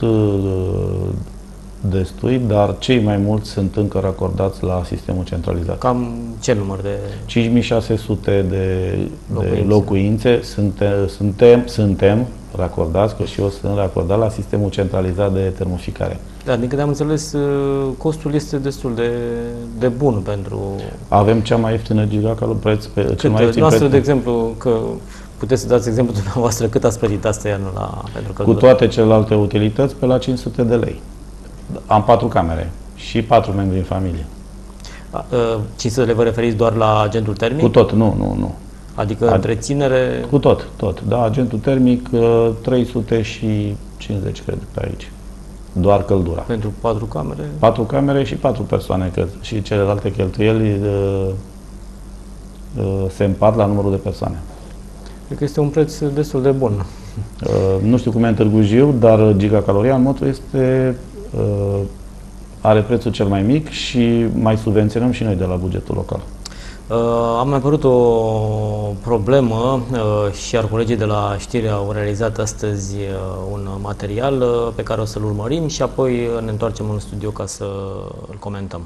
Speaker 2: destui, dar cei mai mulți sunt încă racordați la sistemul centralizat.
Speaker 1: Cam ce număr de...
Speaker 2: cinci mii șase sute de locuințe, de locuințe. Suntem, suntem, suntem racordați, că și eu sunt racordat la sistemul centralizat de termoficare.
Speaker 1: Da, din câte am înțeles, costul este destul de, de bun pentru...
Speaker 2: Avem cea mai ieftină gigacalorie, preț pe
Speaker 1: cât,
Speaker 2: cel mai ieftin
Speaker 1: noastră,
Speaker 2: preț.
Speaker 1: de exemplu, că puteți să dați exemplu dumneavoastră, cât ați plătit asta anul la, pentru căldură?
Speaker 2: Cu toate celelalte utilități, pe la cinci sute de lei. Am patru camere și patru membri în familie.
Speaker 1: cinci sute de lei vă referiți doar la agentul termic?
Speaker 2: Cu tot, nu, nu, nu.
Speaker 1: Adică Ad... întreținere...
Speaker 2: Cu tot, tot. Da, agentul termic trei sute cincizeci, cred, pe aici. Doar căldura.
Speaker 1: Pentru patru camere?
Speaker 2: Patru camere și patru persoane, cred. Și celelalte cheltuieli uh, uh, se împart la numărul de persoane.
Speaker 1: Cred că este un preț destul de bun.
Speaker 2: Uh, nu știu cum e în Târgu Jiu, dar gigacaloria în moto este... Uh, are prețul cel mai mic și mai subvenționăm și noi de la bugetul local.
Speaker 1: Uh, a mai apărut o problemă uh, și iar colegii de la Știri au realizat astăzi uh, un material uh, pe care o să-l urmărim și apoi ne întoarcem în studio ca să îl comentăm.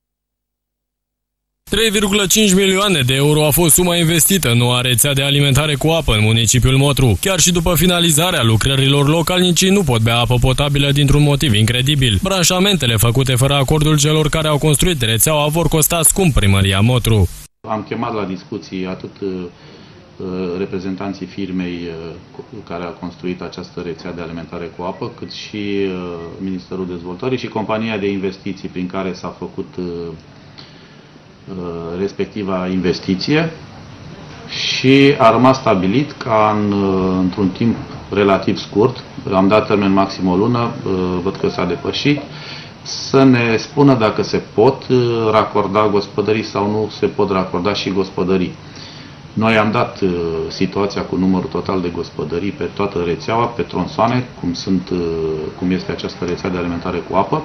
Speaker 3: trei virgulă cinci milioane de euro a fost suma investită în noua rețea de alimentare cu apă în municipiul Motru. Chiar și după finalizarea lucrărilor, localnicii nu pot bea apă potabilă dintr-un motiv incredibil. Branșamentele făcute fără acordul celor care au construit rețeaua vor costa scump primăria Motru.
Speaker 2: Am chemat la discuții atât uh, reprezentanții firmei uh, care a construit această rețea de alimentare cu apă, cât și uh, Ministerul Dezvoltării și compania de investiții prin care s-a făcut uh, respectiva investiție și a rămas stabilit ca în, într-un timp relativ scurt, am dat termen maxim o lună, văd că s-a depășit, să ne spună dacă se pot racorda gospodării sau nu se pot racorda și gospodării. Noi am dat situația cu numărul total de gospodării pe toată rețeaua, pe tronsoane, cum, sunt, cum este această rețea de alimentare cu apă,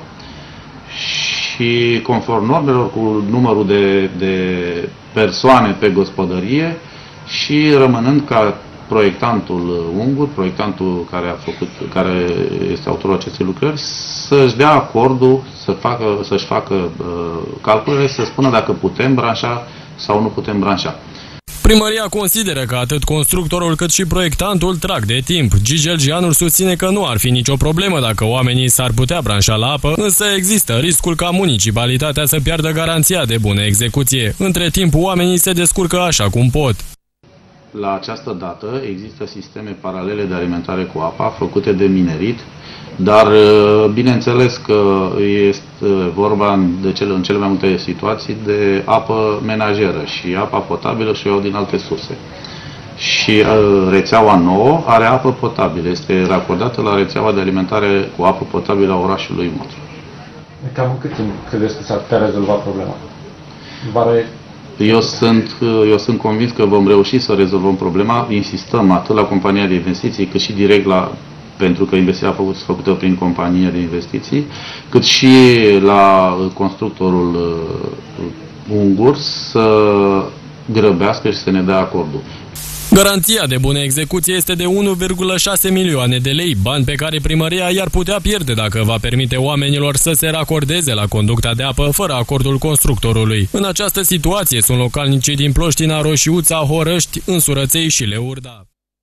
Speaker 2: și conform normelor cu numărul de, de persoane pe gospodărie și rămânând ca proiectantul ungur, proiectantul care a făcut, care este autorul acestei lucrări, să-și dea acordul, să facă, să-și facă uh, calculele, să spună dacă putem branșa sau nu putem branșa.
Speaker 3: Primăria consideră că atât constructorul cât și proiectantul trag de timp. Gigel Gianur susține că nu ar fi nicio problemă dacă oamenii s-ar putea branșa la apă, însă există riscul ca municipalitatea să piardă garanția de bună execuție. Între timp, oamenii se descurcă așa cum pot.
Speaker 2: La această dată există sisteme paralele de alimentare cu apa făcute de minerit, dar bineînțeles că este vorba de cele, în cele mai multe situații de apă menajeră și apa potabilă și o iau din alte surse. Și uh, rețeaua nouă are apă potabilă, este racordată la rețeaua de alimentare cu apă potabilă a orașului Motru.
Speaker 4: Cam cât timp credeți că s-ar putea rezolva problema? Vare...
Speaker 2: Eu sunt, eu sunt convins că vom reuși să rezolvăm problema. Insistăm atât la compania de investiții, cât și direct la, pentru că investiția a fost făcută prin compania de investiții, cât și la constructorul uh, ungur să grăbească și să ne dea acordul.
Speaker 3: Garanția de bună execuție este de unu virgulă șase milioane de lei, bani pe care primăria i-ar putea pierde dacă va permite oamenilor să se racordeze la conducta de apă fără acordul constructorului. În această situație sunt localnicii din Ploștina, Roșiuța, Horăști, Însurăței și Leurda.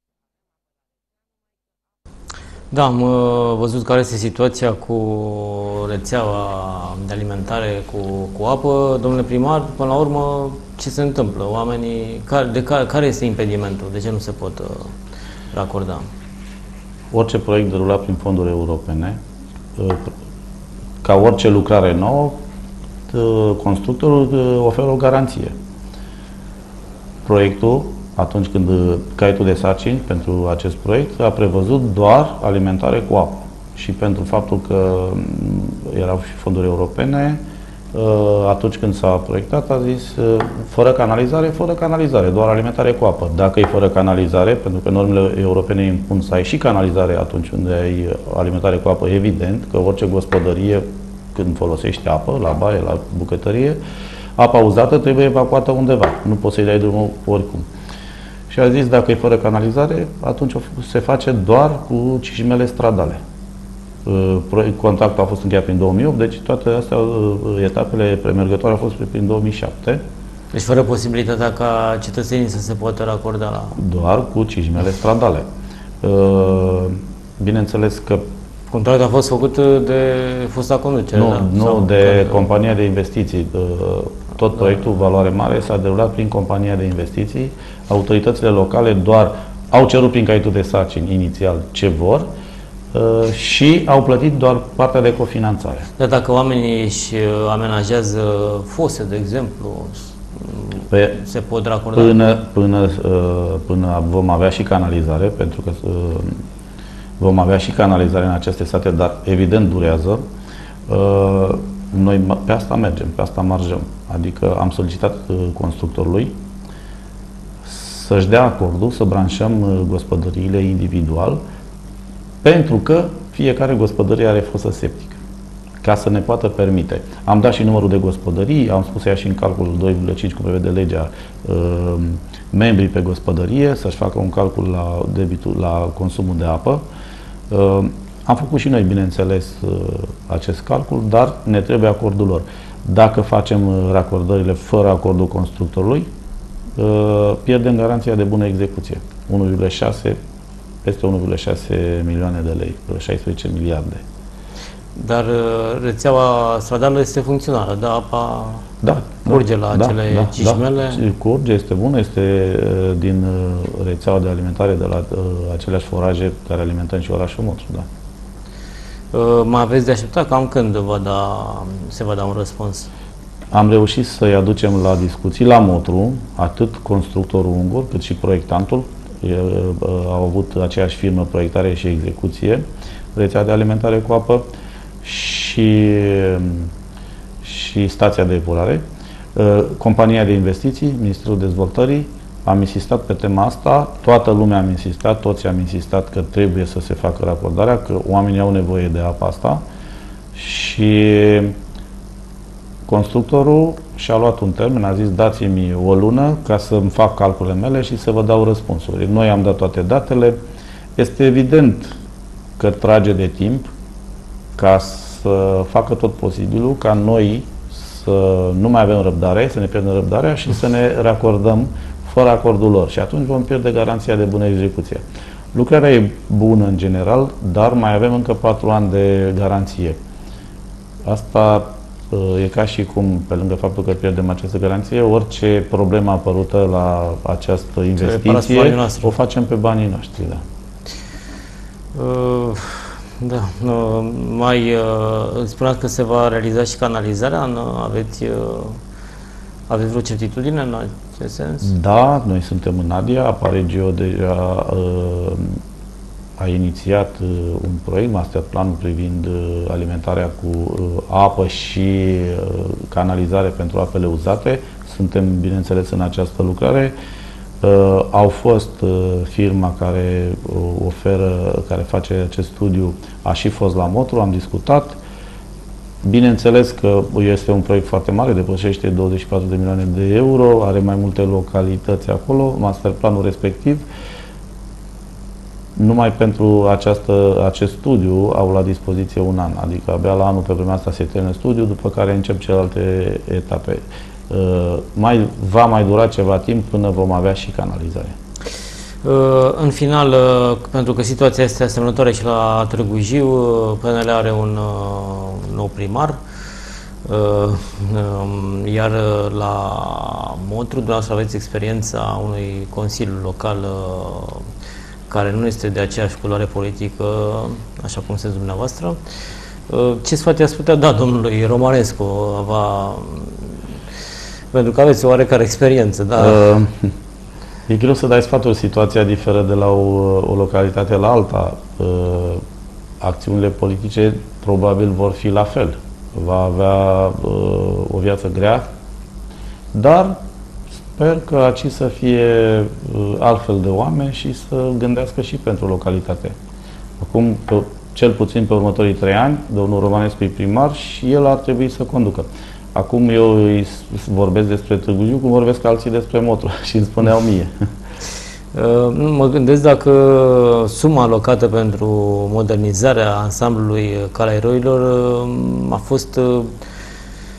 Speaker 1: Da, am văzut care este situația cu rețeaua de alimentare cu, cu apă. Domnule primar, până la urmă, ce se întâmplă? Oamenii, care, de care, care este impedimentul? De ce nu se pot uh, racorda?
Speaker 2: Orice proiect derulat prin fonduri europene, uh, ca orice lucrare nouă, uh, constructorul uh, oferă o garanție. Proiectul, atunci când caietul de sarcini pentru acest proiect a prevăzut doar alimentare cu apă. Și pentru faptul că erau și fonduri europene, atunci când s-a proiectat, a zis fără canalizare, fără canalizare, doar alimentare cu apă. Dacă e fără canalizare, pentru că normele europene impun să ai și canalizare atunci unde ai alimentare cu apă, evident că orice gospodărie, când folosește apă, la baie, la bucătărie, apa uzată trebuie evacuată undeva. Nu poți să-i dai drumul oricum. Și a zis, dacă e fără canalizare, atunci se face doar cu cicimele stradale. Contractul a fost încheiat prin două mii opt, deci toate astea, etapele premergătoare au fost prin două mii șapte.
Speaker 1: Deci fără posibilitatea ca cetățenii să se poată racorda la...
Speaker 2: Doar cu cicimele stradale. Bineînțeles că
Speaker 1: contractul a fost făcut de fosta conducere,
Speaker 2: nu,
Speaker 1: da?
Speaker 2: nu
Speaker 1: Sau
Speaker 2: de
Speaker 1: că...
Speaker 2: compania de investiții. Tot
Speaker 1: da.
Speaker 2: proiectul Valoare Mare s-a derulat prin compania de investiții. Autoritățile locale doar au cerut prin caietul de sarcini inițial ce vor și au plătit doar partea de cofinanțare.
Speaker 1: Dar dacă oamenii își amenajează fose, de exemplu,
Speaker 2: Pe,
Speaker 1: se pot racorda?
Speaker 2: Până, până, până vom avea și canalizare, pentru că vom avea și canalizare în aceste sate, dar evident durează. Noi pe asta mergem, pe asta marjăm. Adică am solicitat constructorului să-și dea acordul, să branșăm gospodăriile individual, pentru că fiecare gospodărie are fosă septică, ca să ne poată permite. Am dat și numărul de gospodării, am spus ea și în calculul doi virgulă cinci, cum prevede legea, uh, membrii pe gospodărie, să-și facă un calcul la, debitul, la consumul de apă. Uh, am făcut și noi, bineînțeles, uh, acest calcul, dar ne trebuie acordul lor. Dacă facem uh, racordările fără acordul constructorului, uh, pierdem garanția de bună execuție. unu virgulă șase, peste unu virgulă șase milioane de lei, șaisprezece miliarde.
Speaker 1: Dar rețeaua stradală este funcțională, da? Apa
Speaker 2: da,
Speaker 1: curge
Speaker 2: da,
Speaker 1: la
Speaker 2: da,
Speaker 1: acele
Speaker 2: da,
Speaker 1: cișmele?
Speaker 2: Da, curge, este bună, este din rețeaua de alimentare de la uh, aceleași foraje care alimentăm și orașul Motru, da.
Speaker 1: Uh, mai aveți de așteptat cam când va da, se va da un răspuns?
Speaker 2: Am reușit să-i aducem la discuții la Motru, atât constructorul ungur, cât și proiectantul. El, uh, au avut aceeași firmă, proiectare și execuție, rețea de alimentare cu apă și, și stația de epurare. Compania de investiții, Ministerul Dezvoltării, am insistat pe tema asta, toată lumea am insistat, toți am insistat că trebuie să se facă racordarea, că oamenii au nevoie de apa asta și constructorul și-a luat un termen, a zis dați-mi o lună ca să-mi fac calculele mele și să vă dau răspunsuri. Noi am dat toate datele. Este evident că trage de timp ca să facă tot posibilul ca noi să nu mai avem răbdare, să ne pierdem răbdarea și să ne reacordăm fără acordul lor. Și atunci vom pierde garanția de bună execuție. Lucrarea e bună în general, dar mai avem încă patru ani de garanție. Asta e ca și cum, pe lângă faptul că pierdem această garanție, orice problemă apărută la această investiție o facem pe banii noștri. Da.
Speaker 1: Uh, da. Uh, mai uh, spuneați că se va realiza și canalizarea? Uh, aveți, uh, aveți vreo certitudine în acest sens?
Speaker 2: Da, noi suntem în Nadia. Aparegio deja uh, a inițiat uh, un proiect, masterplanul privind uh, alimentarea cu uh, apă și uh, canalizare pentru apele uzate. Suntem, bineînțeles, în această lucrare. Uh, au fost uh, firma care uh, oferă, care face acest studiu, a și fost la Motru, am discutat. Bineînțeles că este un proiect foarte mare, depășește douăzeci și patru de milioane de euro, are mai multe localități acolo, masterplanul respectiv. Numai pentru această, acest studiu au la dispoziție un an, adică abia la anul pe vremea asta se termină studiul, după care încep celelalte etape. Uh, mai, va mai dura ceva timp până vom avea și canalizare.
Speaker 1: Uh, în final, uh, pentru că situația este asemănătoare și la Târgu Jiu, uh, P N L are un uh, nou primar, uh, uh, iar la Motru, dumneavoastră aveți experiența unui consiliu local uh, care nu este de aceeași culoare politică, așa cum sunteți dumneavoastră. Uh, ce sfat i-ați putea da domnului Romanescu? Va... Pentru că aveți o oarecare experiență, da? Uh,
Speaker 2: e greu să dai sfaturi, situația diferă de la o, o localitate la alta. Uh, acțiunile politice probabil vor fi la fel. Va avea uh, o viață grea, dar sper că aici să fie uh, altfel de oameni și să gândească și pentru localitate. Acum, pe, cel puțin pe următorii trei ani, domnul Romanescu e primar și el ar trebui să conducă. Acum eu îi vorbesc despre Târgu Jiu, cum vorbesc alții despre Motru și îmi spuneau mie.
Speaker 1: Mă gândesc dacă suma alocată pentru modernizarea ansamblului Calea Eroilor a fost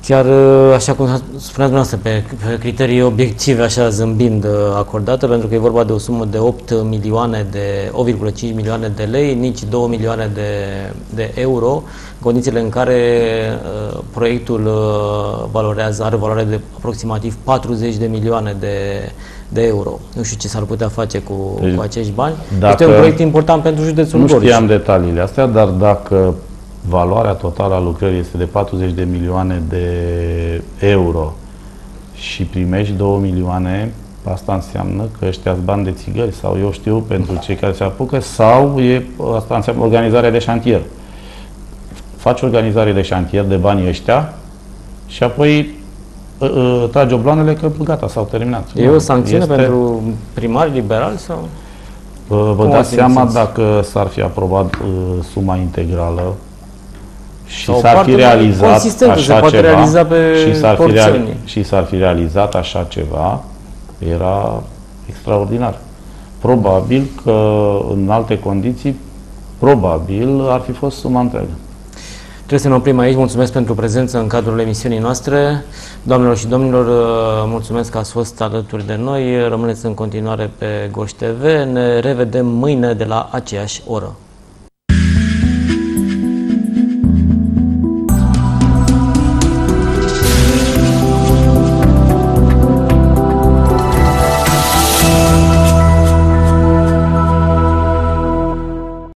Speaker 1: chiar așa cum spuneați dumneavoastră, pe, pe criterii obiective, așa zâmbind acordată, pentru că e vorba de o sumă de opt milioane de opt virgulă cinci milioane de lei, nici două milioane de, de euro, în condițiile în care uh, proiectul uh, valorează, are valoare de aproximativ patruzeci de milioane de, de euro. Nu știu ce s-ar putea face cu, deci, cu acești bani. Este un proiect important pentru județul Gorj.
Speaker 2: Nu știam detaliile astea, dar dacă valoarea totală a lucrării este de patruzeci de milioane de euro și primești două milioane, asta înseamnă că ăștia bani de țigări sau eu știu pentru cei care se apucă, sau e, asta înseamnă organizarea de șantier. Faci organizare de șantier de banii ăștia și apoi uh, tragi obloanele că gata, s-au terminat.
Speaker 1: E o sancțiune este... pentru primari liberali sau?
Speaker 2: Uh, vă dați seama dacă s-ar fi aprobat uh, suma integrală și s-ar fi realizat așa ceva
Speaker 1: realiza pe
Speaker 2: și s-ar fi, reali și s-ar fi realizat așa ceva, era extraordinar. Probabil că în alte condiții, probabil ar fi fost suma întreagă.
Speaker 1: Trebuie să ne oprim aici. Mulțumesc pentru prezență în cadrul emisiunii noastre. Doamnelor și domnilor, mulțumesc că ați fost alături de noi. Rămâneți în continuare pe Gorj T V. Ne revedem mâine de la aceeași oră.